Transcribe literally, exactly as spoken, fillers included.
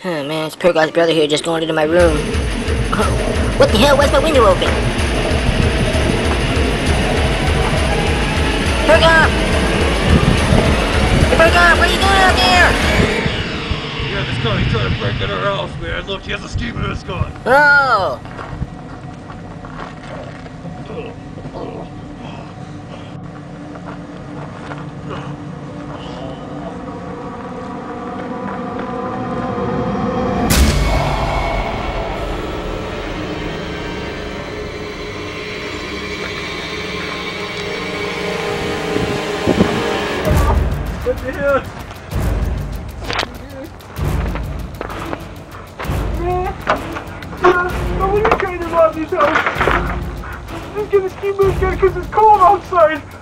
Oh man, this poor guy's brother here just going into my room. Oh, what the hell? Why's my window open? Perk! Hey, Perk! What are you doing out there? Yeah, this guy trying to break in our house, man. Look, he has a ski mask on. Oh! What the hell? Nobody trying to rob this house. Just get a ski mask on because it's cold outside.